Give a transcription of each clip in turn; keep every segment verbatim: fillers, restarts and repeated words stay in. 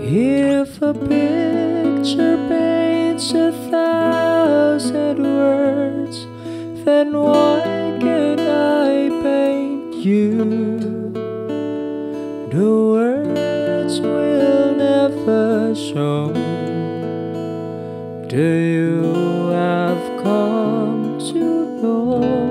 If a picture paints a thousand words, then why can't I paint you? The words will never show do you have come to know.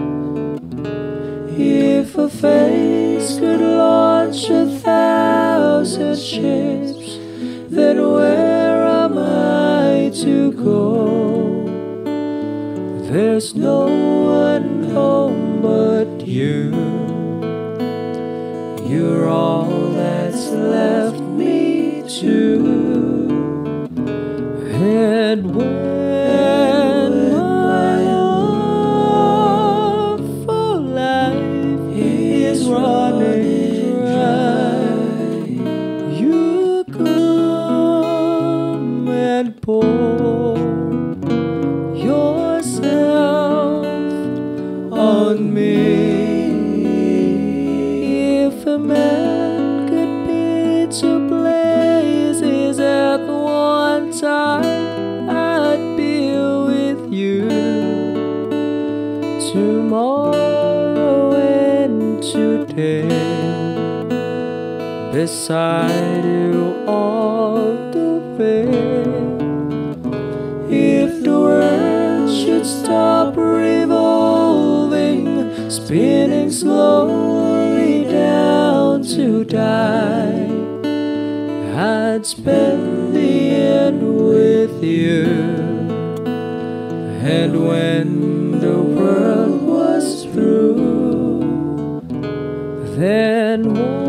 If a face could launch a thousand ships, then where am I to go? There's no one home but you. You're all that's left me to. And when my love for life is running dry, you come and pour yourself on me. If a man could be two places at one time, I'd be with you tomorrow and today, beside you all the way. If the world should stop revolving, spinning slowly down to die, I'd spend the end with you. And when the world was through, then